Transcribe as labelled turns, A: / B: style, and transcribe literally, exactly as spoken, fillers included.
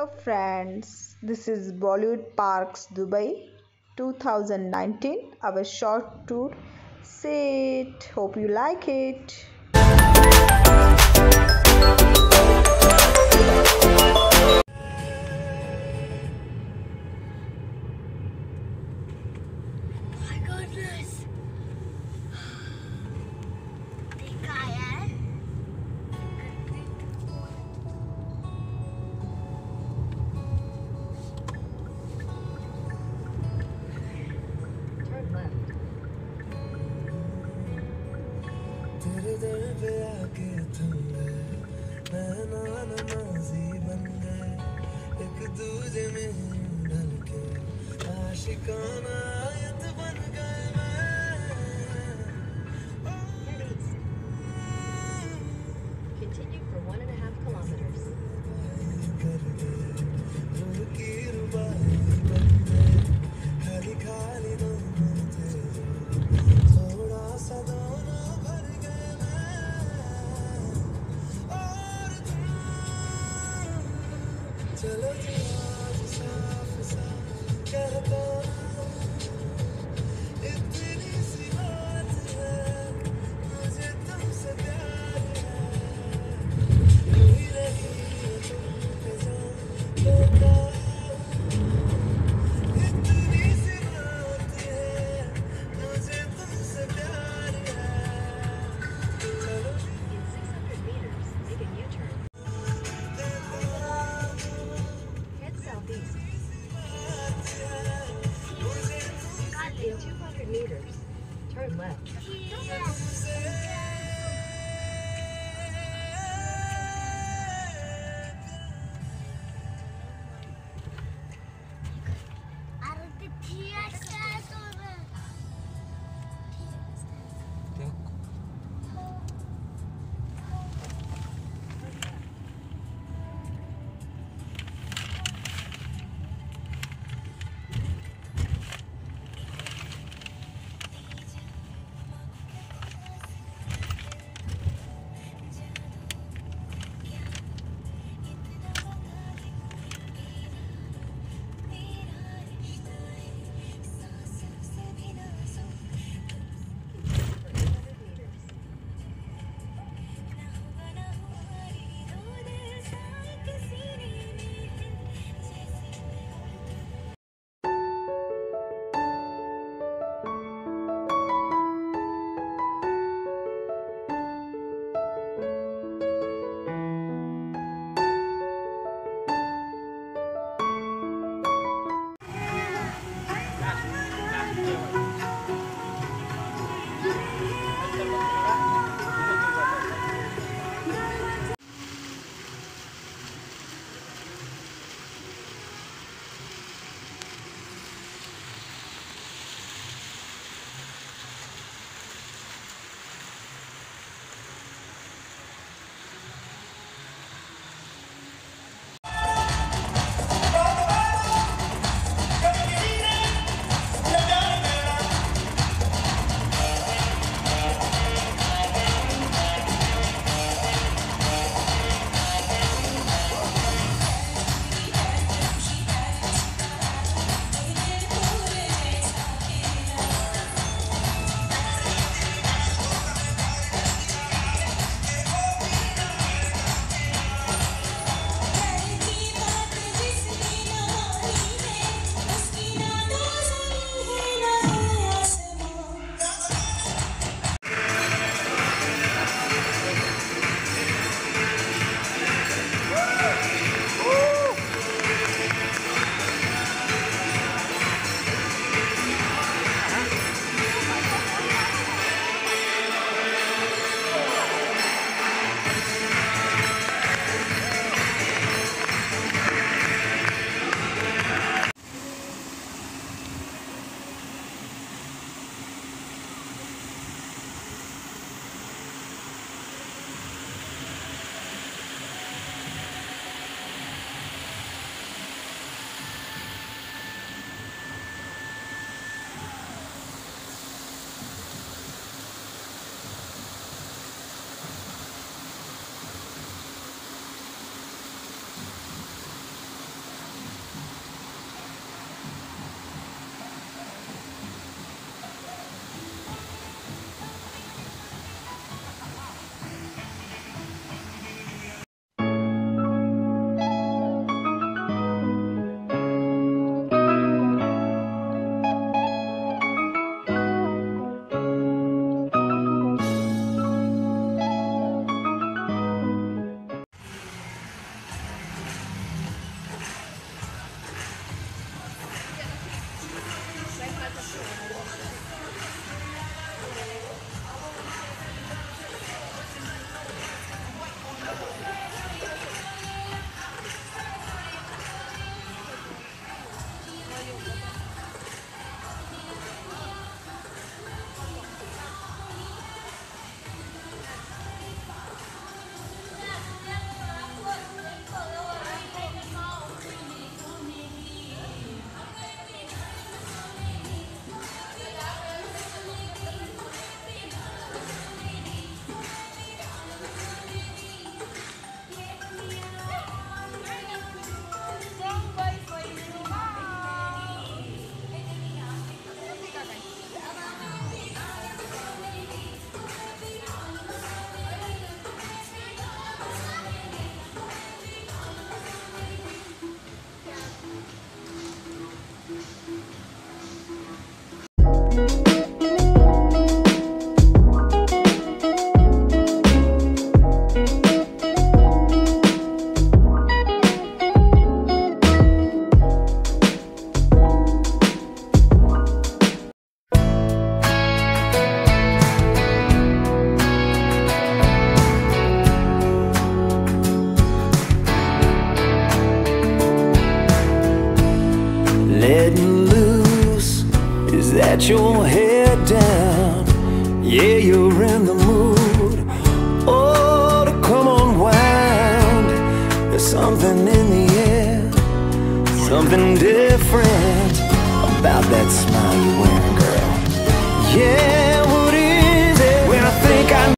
A: Hello friends, this is Bollywood Parks Dubai twenty nineteen, our short tour. Sit, hope you like it.
B: My goodness. देखा यार. Turn left.
C: तेरे दर पे आके थम गए, नैना नमाज़ी बन गए, एक दूजे में ढल के आशिकाना आयत बन गए मैं.
D: Head east. Continue for one and a half kilometers.
C: कर गए रूह की रुबाई बन गए, खाली खाली दोनों थे जो थोड़ा सा दोनों भर गए मैं. और तुम चलो जी आज साफ साफ कहता हूँ, इतनी सी बात है, मुझे तुमसे प्यार है. यूं ही रही है तुम पे जान लेता हूँ, इतनी सी बात है, मुझे तुमसे प्यार है. चलो
D: In six hundred meters, make a U-turn. Head southeast. In two hundred meters, turn left.
C: let your head down. Yeah, you're in the mood. Oh, to come unwind. There's something in the air, something different about that smile you're wearing, girl. Yeah.